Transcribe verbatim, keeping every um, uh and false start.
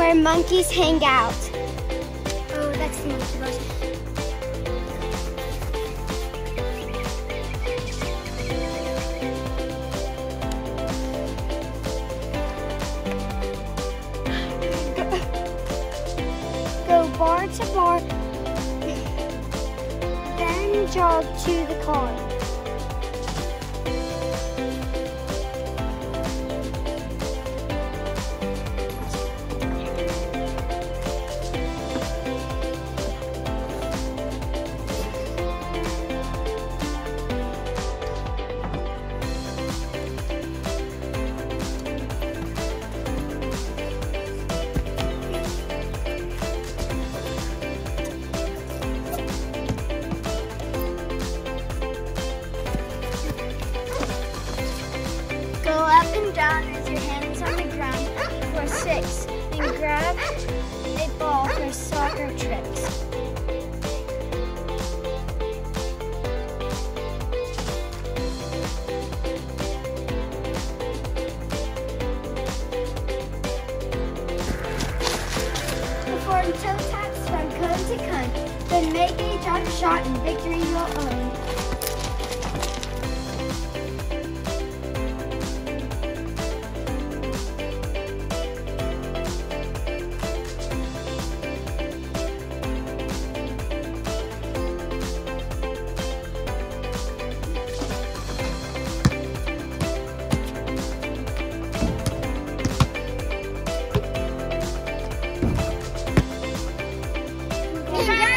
where monkeys hang out. Oh, that's the monkey bus. Go bar to bar, then jog to the car. Up and down with your hands on the ground for six, and grab a ball for soccer tricks. Perform toe taps from cone to cone, then make a jump shot and victory you'll own. Congratulations!